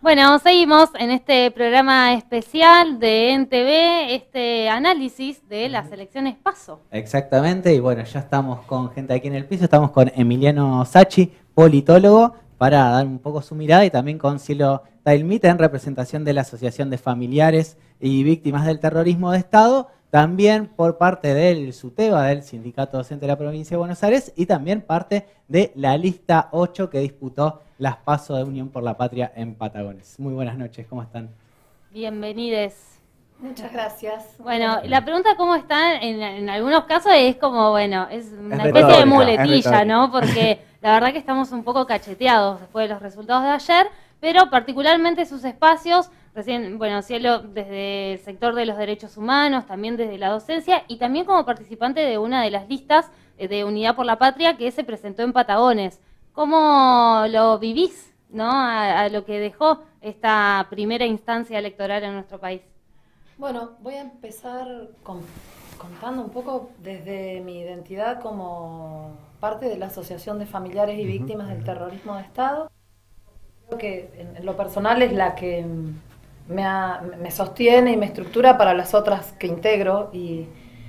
Bueno, seguimos en este programa especial de NTV, este análisis de las elecciones PASO. Exactamente, y bueno, ya estamos con gente aquí en el piso, estamos con Emiliano Sacchi, politólogo, para dar un poco su mirada, y también con Cielo Tailmita, en representación de la Asociación de Familiares y Víctimas del Terrorismo de Estado, también por parte del SUTEBA, del Sindicato Docente de la Provincia de Buenos Aires, y también parte de la lista 8 que disputó las PASO de Unión por la Patria en Patagones. Muy buenas noches, ¿cómo están? Bienvenides. Muchas gracias. Bueno, la pregunta cómo están en algunos casos es como, bueno, es una retórica, especie de muletilla, es ¿no? Porque la verdad que estamos un poco cacheteados después de los resultados de ayer, pero particularmente sus espacios, recién, bueno, Cielo desde el sector de los derechos humanos, también desde la docencia y también como participante de una de las listas de Unidad por la Patria que se presentó en Patagones. ¿Cómo lo vivís, ¿no? A lo que dejó esta primera instancia electoral en nuestro país. Bueno, voy a empezar contando un poco desde mi identidad como parte de la Asociación de Familiares y Víctimas del Terrorismo de Estado. Creo que en lo personal es la que me sostiene y me estructura para las otras que integro, y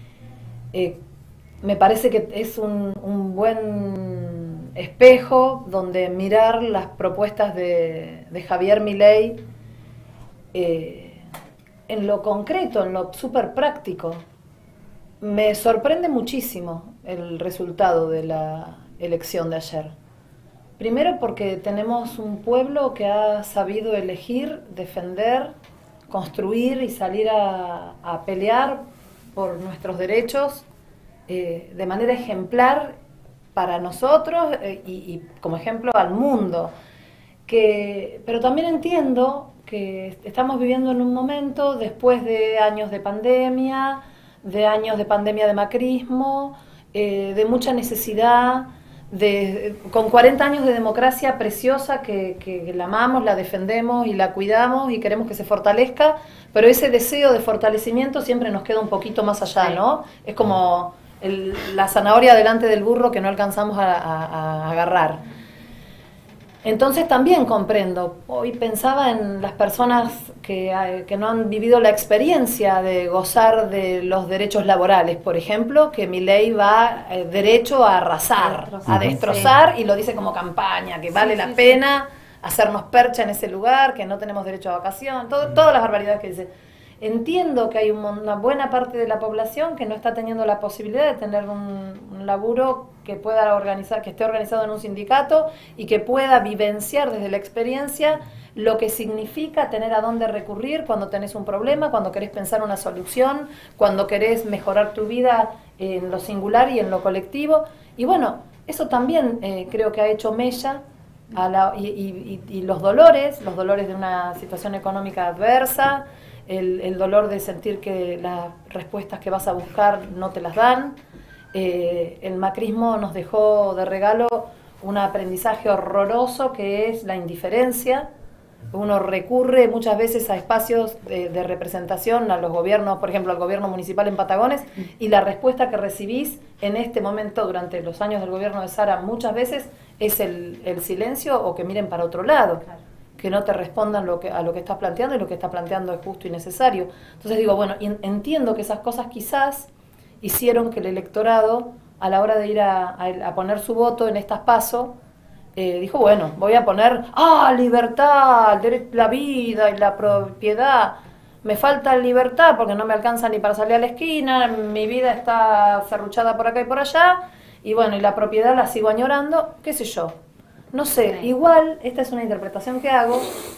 me parece que es un buen espejo donde mirar las propuestas de Javier Milei en lo concreto, en lo súper práctico. Me sorprende muchísimo el resultado de la elección de ayer. Primero porque tenemos un pueblo que ha sabido elegir, defender, construir y salir a pelear por nuestros derechos de manera ejemplar para nosotros y como ejemplo al mundo. Pero también entiendo que estamos viviendo en un momento, después de años de pandemia de macrismo, de mucha necesidad, con 40 años de democracia preciosa que la amamos, la defendemos y la cuidamos y queremos que se fortalezca, pero ese deseo de fortalecimiento siempre nos queda un poquito más allá, ¿no? Es como la zanahoria delante del burro que no alcanzamos a agarrar. Entonces también comprendo, hoy pensaba en las personas que no han vivido la experiencia de gozar de los derechos laborales, por ejemplo, que Milei va derecho a arrasar, a destrozar, y lo dice como campaña, que vale la pena hacernos percha en ese lugar, que no tenemos derecho a vacación, todas las barbaridades que dice. Entiendo que hay una buena parte de la población que no está teniendo la posibilidad de tener un laburo que pueda organizar, que esté organizado en un sindicato y que pueda vivenciar desde la experiencia lo que significa tener a dónde recurrir cuando tenés un problema, cuando querés pensar una solución, cuando querés mejorar tu vida en lo singular y en lo colectivo. Y bueno, eso también creo que ha hecho mella y los dolores de una situación económica adversa, el dolor de sentir que las respuestas que vas a buscar no te las dan. El macrismo nos dejó de regalo un aprendizaje horroroso que es la indiferencia. Uno recurre muchas veces a espacios de representación, a los gobiernos, por ejemplo al gobierno municipal en Patagones, y la respuesta que recibís en este momento durante los años del gobierno de Sara muchas veces es el silencio o que miren para otro lado. Claro. Que no te respondan a lo que estás planteando, y lo que estás planteando es justo y necesario. Entonces digo, bueno, entiendo que esas cosas quizás hicieron que el electorado, a la hora de ir a poner su voto en estas PASO, dijo, bueno, voy a poner, libertad, la vida y la propiedad. Me falta libertad porque no me alcanza ni para salir a la esquina, mi vida está serruchada por acá y por allá, y bueno, y la propiedad la sigo añorando, qué sé yo. No sé, igual, esta es una interpretación que hago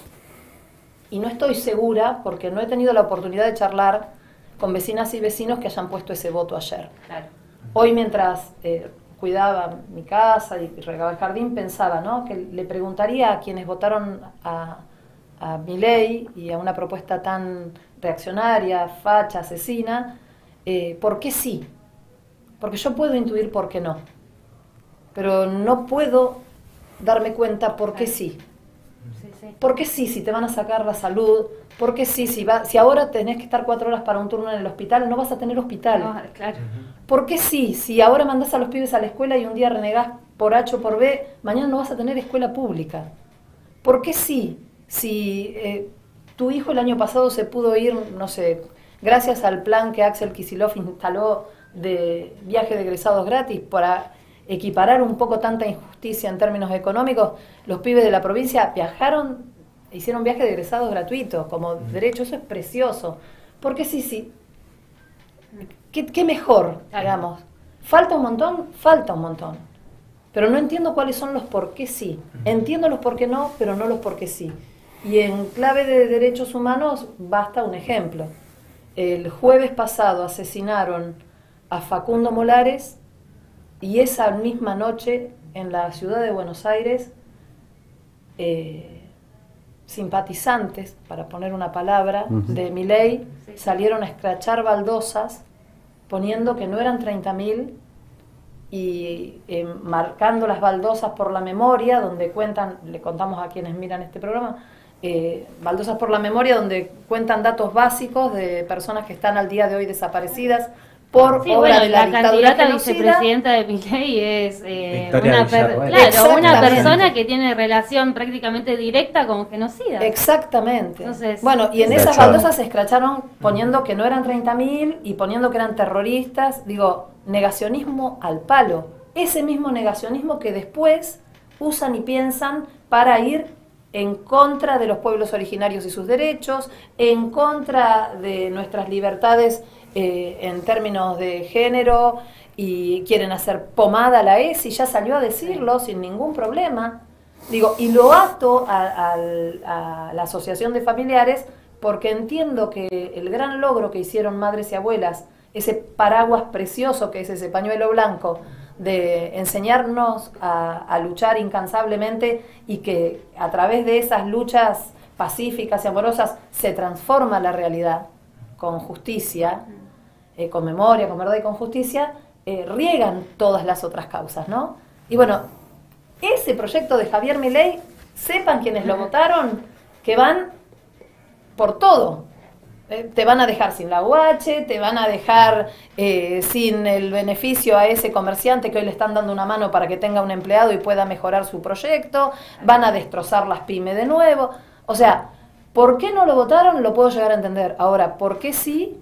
y no estoy segura porque no he tenido la oportunidad de charlar con vecinas y vecinos que hayan puesto ese voto ayer. Claro. Hoy mientras cuidaba mi casa y regaba el jardín pensaba, ¿no?, que le preguntaría a quienes votaron a Milei y a una propuesta tan reaccionaria, facha, asesina, ¿por qué sí? Porque yo puedo intuir por qué no, pero no puedo darme cuenta por qué sí. ¿Por qué sí si te van a sacar la salud? ¿Por qué sí si ahora tenés que estar 4 horas para un turno en el hospital, no vas a tener hospital? No, claro. ¿Por qué sí si ahora mandás a los pibes a la escuela y un día renegás por H o por B, mañana no vas a tener escuela pública? ¿Por qué sí Si tu hijo el año pasado se pudo ir, no sé, gracias al plan que Axel Kicillof instaló de viaje de egresados gratis para equiparar un poco tanta injusticia en términos económicos, los pibes de la provincia viajaron, hicieron viaje de egresados gratuitos como derecho. Eso es precioso. Porque sí, ¿qué mejor, hagamos? ¿Falta un montón? Falta un montón. Pero no entiendo cuáles son los por qué sí. Entiendo los por qué no, pero no los por qué sí. Y en clave de derechos humanos basta un ejemplo. El jueves pasado asesinaron a Facundo Molares y esa misma noche en la ciudad de Buenos Aires simpatizantes, para poner una palabra, de Milei salieron a escrachar baldosas poniendo que no eran 30.000 y marcando las baldosas por la memoria, donde cuentan, le contamos a quienes miran este programa, baldosas por la memoria donde cuentan datos básicos de personas que están al día de hoy desaparecidas por obra de la candidata vicepresidenta de Milei es una persona que tiene relación prácticamente directa con genocida. Exactamente. Entonces, bueno, y en esas baldosas se escracharon poniendo que no eran 30.000 y poniendo que eran terroristas. Digo, negacionismo al palo. Ese mismo negacionismo que después usan y piensan para ir en contra de los pueblos originarios y sus derechos, en contra de nuestras libertades en términos de género, y quieren hacer pomada a la ESI, ya salió a decirlo sin ningún problema. Digo, y lo ato a la Asociación de Familiares porque entiendo que el gran logro que hicieron madres y abuelas, ese paraguas precioso que es ese pañuelo blanco, de enseñarnos a luchar incansablemente y que a través de esas luchas pacíficas y amorosas se transforma la realidad con justicia, con memoria, con verdad y con justicia, riegan todas las otras causas, ¿no? Y bueno, ese proyecto de Javier Milei, sepan quienes lo votaron, que van por todo. Te van a dejar sin la UH, te van a dejar sin el beneficio a ese comerciante que hoy le están dando una mano para que tenga un empleado y pueda mejorar su proyecto, van a destrozar las pymes de nuevo. O sea, ¿por qué no lo votaron? Lo puedo llegar a entender. Ahora, ¿por qué sí?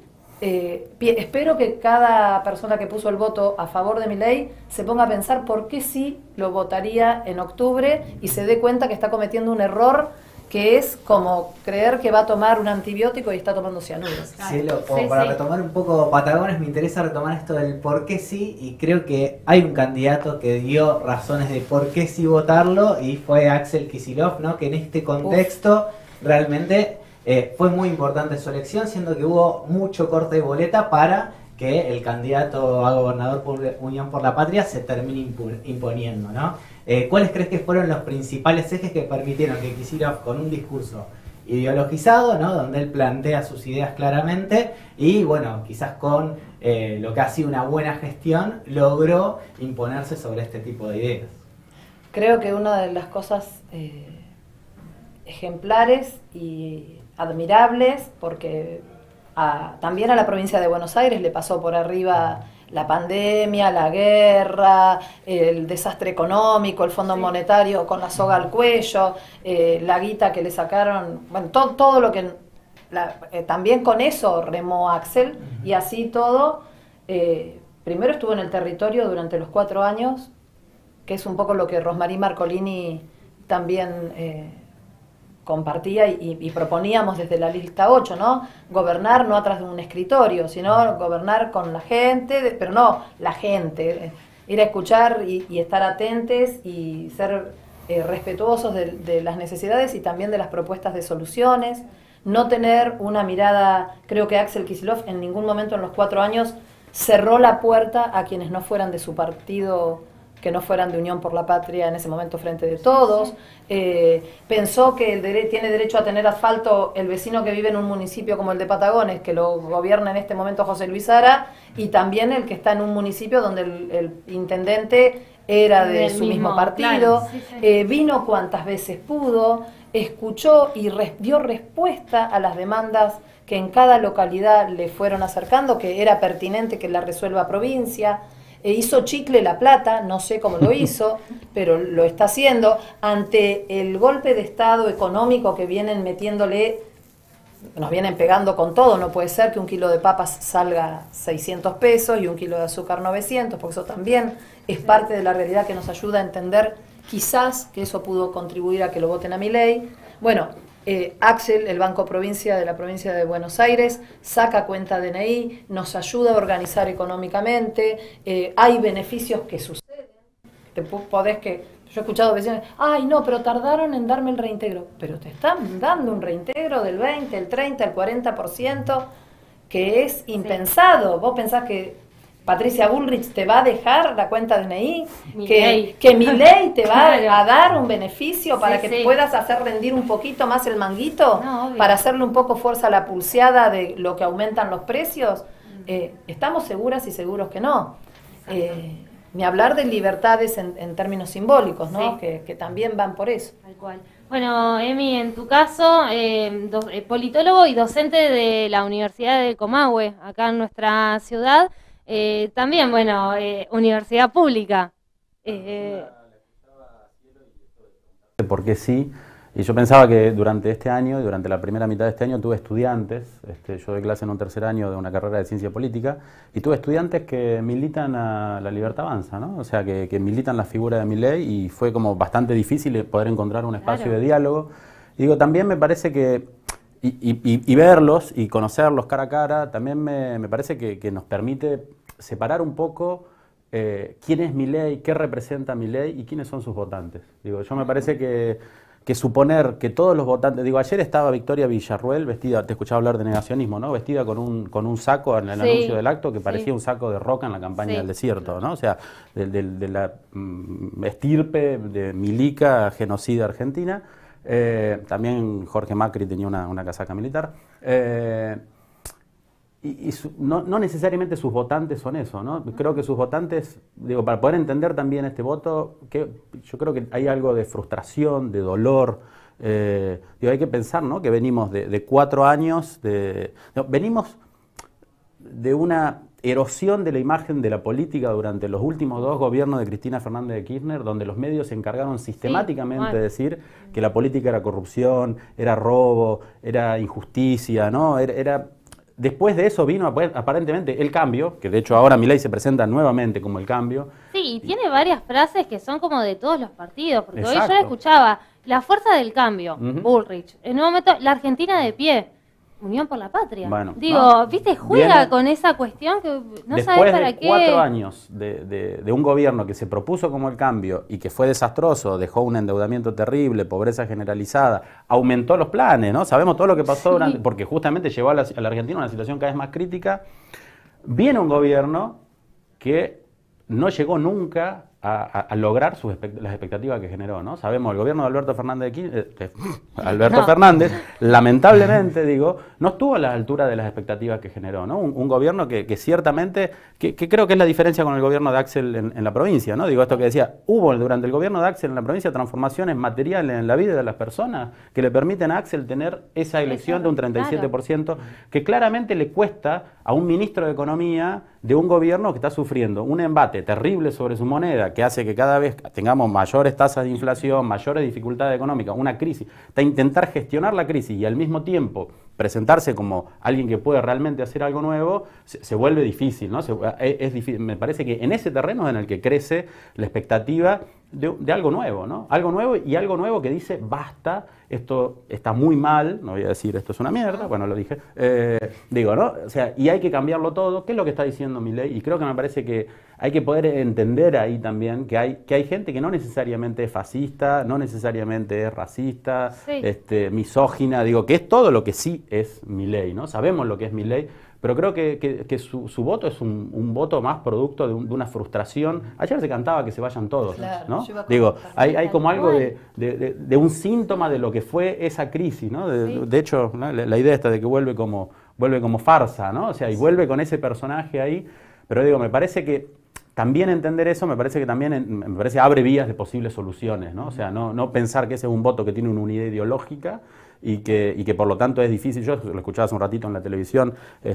Espero que cada persona que puso el voto a favor de Milei se ponga a pensar por qué sí lo votaría en octubre y se dé cuenta que está cometiendo un error que es como creer que va a tomar un antibiótico y está tomando cianuros. Para retomar un poco Patagones, me interesa retomar esto del por qué sí, y creo que hay un candidato que dio razones de por qué sí votarlo, y fue Axel Kicillof, ¿no? Que en este contexto realmente fue muy importante su elección, siendo que hubo mucho corte de boleta para que el candidato a gobernador por Unión por la Patria se termine imponiendo, ¿no? ¿Cuáles crees que fueron los principales ejes que permitieron que Kicillof, con un discurso ideologizado, ¿no? Donde él plantea sus ideas claramente y, bueno, quizás con lo que ha sido una buena gestión, logró imponerse sobre este tipo de ideas? Creo que una de las cosas ejemplares y admirables, porque también a la provincia de Buenos Aires le pasó por arriba la pandemia, la guerra, el desastre económico, el Fondo Monetario con la soga al cuello, la guita que le sacaron, bueno, todo lo que... también con eso remó Axel, y así todo, primero estuvo en el territorio durante los 4 años, que es un poco lo que Rosmarie Marcolini también compartía y proponíamos desde la lista 8, ¿no? Gobernar no atrás de un escritorio, sino gobernar con la gente, pero no la gente, ir a escuchar y estar atentes y ser respetuosos de las necesidades y también de las propuestas de soluciones, no tener una mirada. Creo que Axel Kicillof en ningún momento en los 4 años cerró la puerta a quienes no fueran de su partido, que no fueran de Unión por la Patria en ese momento Frente de Todos. Pensó que tiene derecho a tener asfalto el vecino que vive en un municipio como el de Patagones, que lo gobierna en este momento José Luis Ara, y también el que está en un municipio donde el intendente era de su mismo partido. Claro, vino cuantas veces pudo, escuchó y dio respuesta a las demandas que en cada localidad le fueron acercando, que era pertinente que la resuelva provincia. hizo chicle la plata, no sé cómo lo hizo, pero lo está haciendo, ante el golpe de Estado económico que vienen metiéndole, nos vienen pegando con todo. No puede ser que un kilo de papas salga 600 pesos y un kilo de azúcar 900, porque eso también es parte de la realidad que nos ayuda a entender quizás que eso pudo contribuir a que lo voten a Milei. Bueno, Axel, el Banco Provincia de la provincia de Buenos Aires, saca cuenta DNI, nos ayuda a organizar económicamente, hay beneficios que suceden. Yo he escuchado veces, ay no, pero tardaron en darme el reintegro. Pero te están dando un reintegro del 20, el 30, el 40%, que es impensado. ¿Vos pensás que Patricia Bullrich te va a dejar la cuenta DNI? ¿Que Milei te va a dar un beneficio para que puedas hacer rendir un poquito más el manguito? No, para hacerle un poco fuerza a la pulseada de lo que aumentan los precios. Estamos seguras y seguros que no. Ni hablar de libertades en términos simbólicos, ¿no? Sí. Que también van por eso. Tal cual. Bueno, Emi, en tu caso, politólogo y docente de la Universidad de Comahue, acá en nuestra ciudad, también, bueno, universidad pública. Porque sí, y yo pensaba que durante este año, durante la primera mitad de este año, tuve estudiantes, yo doy clase en un tercer año de una carrera de ciencia política, y tuve estudiantes que militan a La Libertad Avanza, ¿no? O sea, que militan la figura de Milei, y fue como bastante difícil poder encontrar un espacio de diálogo. Y digo, también me parece que, y verlos y conocerlos cara a cara, también me parece que nos permite separar un poco quién es Milei, qué representa Milei y quiénes son sus votantes. Digo, yo me parece que suponer que todos los votantes... Digo, ayer estaba Victoria Villarruel vestida, te escuchaba hablar de negacionismo, ¿no? Vestida con un saco en el anuncio del acto que parecía un saco de roca en la campaña del desierto, ¿no? O sea, de la estirpe de milica genocida argentina. También Jorge Macri tenía una casaca militar. No necesariamente sus votantes son eso, ¿no? Creo que sus votantes, digo, para poder entender también este voto, yo creo que hay algo de frustración, de dolor. Digo, hay que pensar, ¿no? Que venimos de 4 años, venimos de una erosión de la imagen de la política durante los últimos 2 gobiernos de Cristina Fernández de Kirchner, donde los medios se encargaron sistemáticamente de decir que la política era corrupción, era robo, era injusticia, ¿no? Después de eso vino aparentemente el cambio, que de hecho ahora Milei se presenta nuevamente como el cambio. Sí, y tiene varias frases que son como de todos los partidos, porque hoy yo la escuchaba, la fuerza del cambio, Bullrich, en un momento la Argentina de pie, Unión por la Patria. Bueno, digo, viste, juega con esa cuestión que no sabes para qué. Después de 4 años de un gobierno que se propuso como el cambio y que fue desastroso, dejó un endeudamiento terrible, pobreza generalizada, aumentó los planes, ¿no? Sabemos todo lo que pasó porque justamente llevó a la Argentina a una situación cada vez más crítica. Viene un gobierno que no llegó nunca a lograr las expectativas que generó, ¿no? Sabemos, el gobierno de Alberto Fernández, lamentablemente, digo, no estuvo a la altura de las expectativas que generó, ¿no? Un gobierno que ciertamente, que creo que es la diferencia con el gobierno de Axel en la provincia, ¿no? Digo, esto que decía, hubo durante el gobierno de Axel en la provincia transformaciones materiales en la vida de las personas que le permiten a Axel tener esa elección de un 37%, que claramente le cuesta a un ministro de Economía de un gobierno que está sufriendo un embate terrible sobre su moneda, que hace que cada vez tengamos mayores tasas de inflación, mayores dificultades económicas, una crisis, intentar gestionar la crisis y al mismo tiempo presentarse como alguien que puede realmente hacer algo nuevo, se vuelve difícil, ¿no? Es difícil. Me parece que en ese terreno es en el que crece la expectativa de algo nuevo, ¿no? Algo nuevo y algo nuevo que dice, basta, esto está muy mal, no voy a decir esto es una mierda, bueno, lo dije, digo, ¿no? O sea, y hay que cambiarlo todo, ¿qué es lo que está diciendo Milei? Y creo que me parece que hay que poder entender ahí también que hay gente que no necesariamente es fascista, no necesariamente es racista, misógina, digo, que es todo lo que sí es Milei, ¿no? Sabemos lo que es Milei, pero creo que su voto es un voto más producto de una frustración. Ayer se cantaba que se vayan todos, claro, ¿no? Digo, hay como algo de un síntoma de lo que fue esa crisis, ¿no? De hecho, ¿no? La idea esta de que vuelve como farsa, ¿no? O sea, y vuelve con ese personaje ahí, pero digo, me parece que también entender eso me parece que también me parece abre vías de posibles soluciones, ¿no? O sea, no pensar que ese es un voto que tiene una unidad ideológica y que por lo tanto es difícil. Yo lo escuchaba hace un ratito en la televisión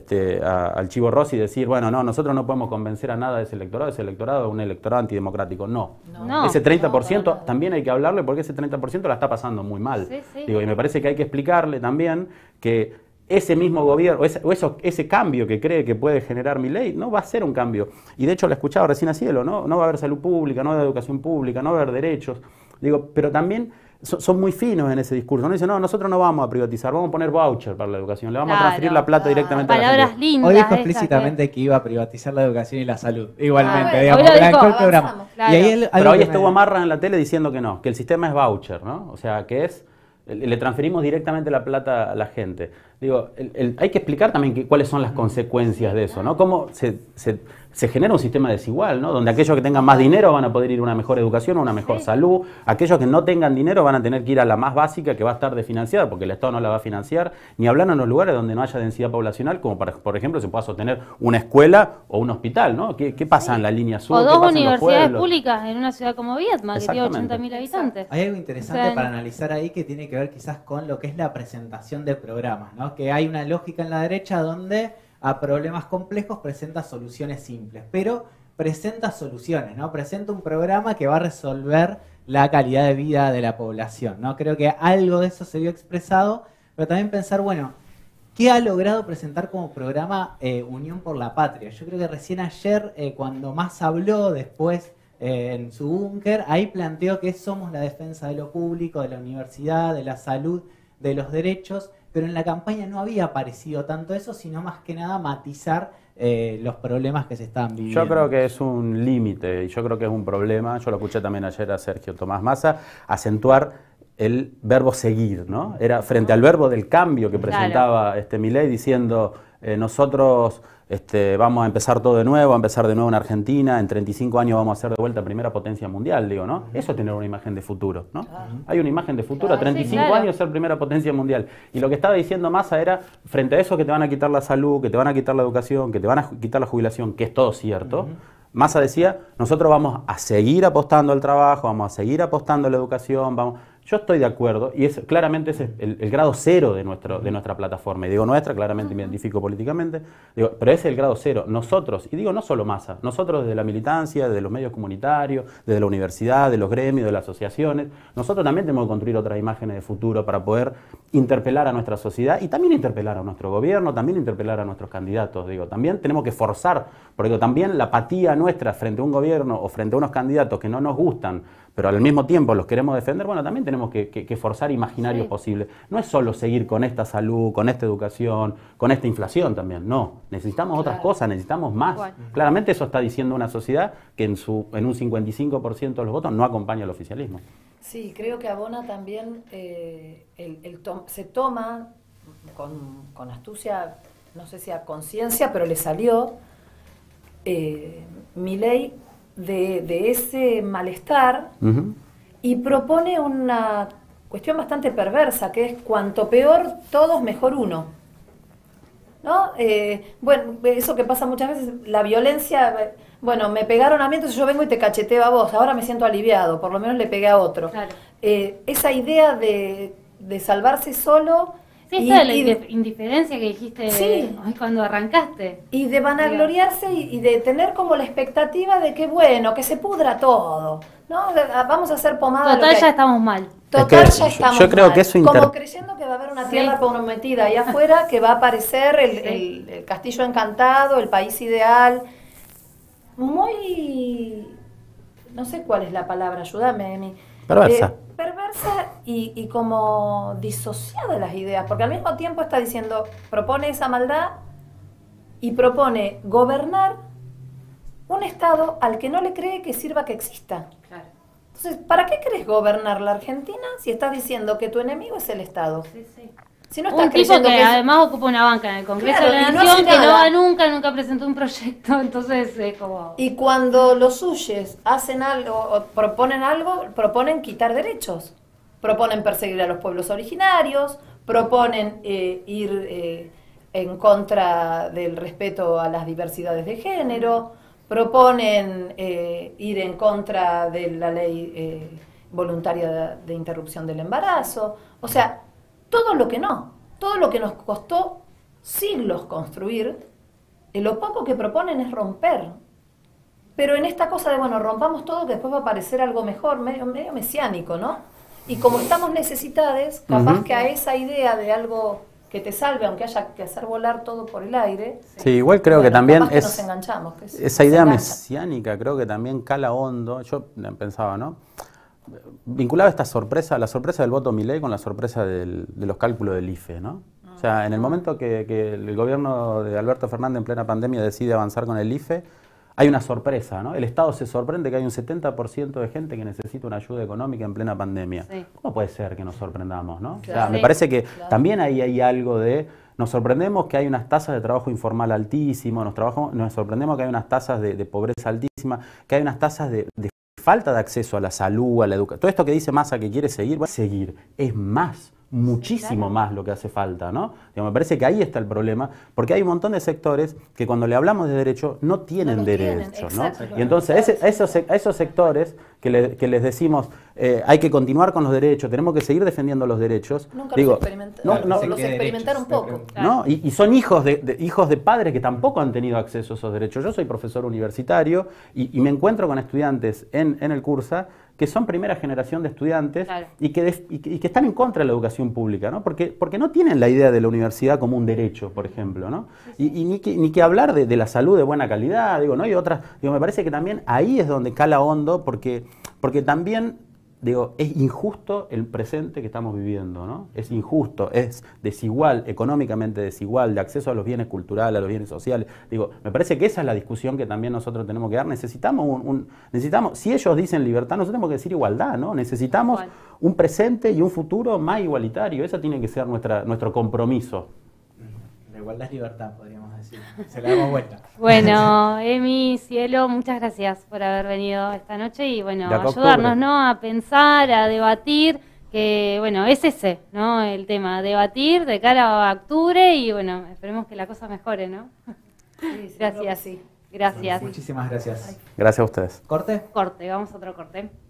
al Chivo Rossi decir, bueno, no, nosotros no podemos convencer a nada de ese electorado es un electorado antidemocrático. No. Ese 30% también hay que hablarle porque ese 30% la está pasando muy mal. Sí. Digo, y me parece que hay que explicarle también que ese mismo gobierno, ese cambio que cree que puede generar Milei, no va a ser un cambio. Y de hecho lo escuchaba recién a Cielo, ¿no? No va a haber salud pública, no va a haber educación pública, no va a haber derechos. Digo, pero también son muy finos en ese discurso. No dicen, no, nosotros no vamos a privatizar, vamos a poner voucher para la educación, le vamos a transferir la plata directamente a la palabras gente. lindas. Hoy dijo explícitamente que iba a privatizar la educación y la salud. Igualmente, bueno, digamos, hoy lo dijo, arrancó el programa. claro. Y ahí Pero hoy estuvo Marra en la tele diciendo que no, que el sistema es voucher, ¿no? O sea, que le transferimos directamente la plata a la gente. Digo, hay que explicar también cuáles son las consecuencias de eso, ¿no? Cómo se genera un sistema desigual, ¿no? Donde aquellos que tengan más dinero van a poder ir a una mejor educación, a una mejor salud. Aquellos que no tengan dinero van a tener que ir a la más básica, que va a estar desfinanciada, porque el Estado no la va a financiar, ni hablar en los lugares donde no haya densidad poblacional, como por ejemplo se pueda sostener una escuela o un hospital, ¿no? ¿Qué pasa en la línea sur? O ¿Qué dos pasa en los universidades pueblos? públicas en una ciudad como Viedma, que tiene Exactamente. 80.000 habitantes. Hay algo interesante O sea, para analizar ahí que tiene que ver quizás con lo que es la presentación de programas, ¿no? Que hay una lógica en la derecha donde a problemas complejos presenta soluciones simples, pero presenta soluciones, ¿no? Presenta un programa que va a resolver la calidad de vida de la población, ¿no? Creo que algo de eso se vio expresado, pero también pensar, bueno, ¿qué ha logrado presentar como programa Unión por la Patria? Yo creo que recién ayer, cuando más habló después en su búnker, ahí planteó que somos la defensa de lo público, de la universidad, de la salud, de los derechos, pero en la campaña no había aparecido tanto eso, sino más que nada matizar los problemas que se estaban viviendo. Yo creo que es un límite y yo creo que es un problema, yo lo escuché también ayer a Sergio Tomás Massa, acentuar el verbo seguir, ¿no? Era frente al verbo del cambio que presentaba Milei diciendo nosotros vamos a empezar todo de nuevo, a empezar de nuevo en Argentina, en 35 años vamos a ser de vuelta primera potencia mundial, digo, ¿no? Eso es tener una imagen de futuro, ¿no? Hay una imagen de futuro, a 35 años ser primera potencia mundial. Y lo que estaba diciendo Massa era, frente a eso que te van a quitar la salud, que te van a quitar la educación, que te van a quitar la jubilación, que es todo cierto, Massa decía, nosotros vamos a seguir apostando al trabajo, vamos a seguir apostando a la educación, Yo estoy de acuerdo, y claramente ese es el grado cero de nuestra plataforma. Y digo nuestra, claramente me identifico políticamente, pero ese es el grado cero. Nosotros, y digo no solo Massa, nosotros desde la militancia, desde los medios comunitarios, desde la universidad, de los gremios, de las asociaciones, nosotros también tenemos que construir otras imágenes de futuro para poder interpelar a nuestra sociedad y también interpelar a nuestro gobierno, también interpelar a nuestros candidatos. También tenemos que forzar, porque también la apatía nuestra frente a un gobierno o frente a unos candidatos que no nos gustan, pero al mismo tiempo los queremos defender, bueno, también tenemos que forzar imaginarios posibles. No es solo seguir con esta salud, con esta educación, con esta inflación también, no. Necesitamos otras cosas, necesitamos más. Claramente eso está diciendo una sociedad que en un 55% de los votos no acompaña al oficialismo. Sí, creo que abona también, se toma con astucia, no sé si a conciencia, pero le salió Milei de ese malestar y propone una cuestión bastante perversa, que es cuanto peor todos, mejor uno. ¿No? Bueno, eso que pasa muchas veces, la violencia, bueno, me pegaron a mí, entonces yo vengo y te cacheteo a vos, ahora me siento aliviado, por lo menos le pegué a otro. Claro. Esa idea de salvarse solo... Sí, esta de la indiferencia que dijiste cuando arrancaste. Y de vanagloriarse y de tener como la expectativa de que, bueno, que se pudra todo, ¿no? Vamos a hacer pomada. Total, ya estamos mal. Total, ya estamos yo creo mal. Que eso como creyendo que va a haber una tierra prometida ahí afuera, que va a aparecer el castillo encantado, el país ideal. Muy... no sé cuál es la palabra, ayúdame, Emi. Perversa. Perversa y como disociada de las ideas, porque al mismo tiempo está diciendo, propone esa maldad y propone gobernar un Estado al que no le cree que sirva que exista. Claro. Entonces, ¿para qué querés gobernar la Argentina si estás diciendo que tu enemigo es el Estado? Sí, sí. Si no un tipo que además ocupa una banca en el Congreso de la Nación, que no va nunca presentó un proyecto, entonces como... Y cuando los suyos hacen algo, o proponen quitar derechos, proponen perseguir a los pueblos originarios, proponen ir en contra del respeto a las diversidades de género, proponen ir en contra de la ley voluntaria de interrupción del embarazo, o sea, todo lo que nos costó siglos construir, lo poco que proponen es romper. Pero en esta cosa de, bueno, rompamos todo que después va a aparecer algo mejor, medio mesiánico, ¿no? Y como estamos necesitadas, capaz que a esa idea de algo que te salve, aunque haya que hacer volar todo por el aire. Sí, igual creo que también que nos enganchamos. Esa idea mesiánica creo que también cala hondo. Yo pensaba, ¿no? Vinculaba esta sorpresa, la sorpresa del voto Milei con la sorpresa de los cálculos del IFE, ¿no? O sea, en el momento que el gobierno de Alberto Fernández en plena pandemia decide avanzar con el IFE, hay una sorpresa, ¿no? El Estado se sorprende que hay un 70% de gente que necesita una ayuda económica en plena pandemia. Sí. ¿Cómo puede ser que nos sorprendamos, no? Claro. O sea, me parece que también ahí hay algo de... Nos sorprendemos que hay unas tasas de trabajo informal altísimas, nos sorprendemos que hay unas tasas de pobreza altísimas, que hay unas tasas de falta de acceso a la salud, a la educación. Todo esto que dice Massa que quiere seguir, bueno, seguir. Es más, muchísimo más lo que hace falta, ¿no? Me parece que ahí está el problema, porque hay un montón de sectores que cuando le hablamos de derecho no tienen derechos, ¿no? Y entonces a esos sectores que les decimos hay que continuar con los derechos, tenemos que seguir defendiendo los derechos. Nunca los experimentaron un poco. ¿No? Y son hijos de padres que tampoco han tenido acceso a esos derechos. Yo soy profesor universitario y me encuentro con estudiantes en el Cursa que son primera generación de estudiantes y que están en contra de la educación pública, ¿no? Porque no tienen la idea de la universidad como un derecho, por ejemplo, ¿no? Y ni que hablar de la salud de buena calidad, ¿no? Y otras, me parece que también ahí es donde cala hondo, porque también, es injusto el presente que estamos viviendo, ¿no? Es injusto, es desigual, económicamente desigual, de acceso a los bienes culturales, a los bienes sociales. Me parece que esa es la discusión que también nosotros tenemos que dar. Necesitamos, si ellos dicen libertad, nosotros tenemos que decir igualdad, ¿no? Necesitamos un presente y un futuro más igualitario. Ese tiene que ser nuestro compromiso. La igualdad es libertad, podríamos decir. Se la damos vuelta. Bueno, Emi, Cielo, muchas gracias por haber venido esta noche y ayudarnos, ¿no? A pensar, a debatir, que es ese, ¿no? El tema, debatir de cara a octubre y esperemos que la cosa mejore, ¿no? Sí, gracias. Sí. Gracias. Muchísimas gracias. Gracias a ustedes. ¿Corte? Corte, vamos a otro corte.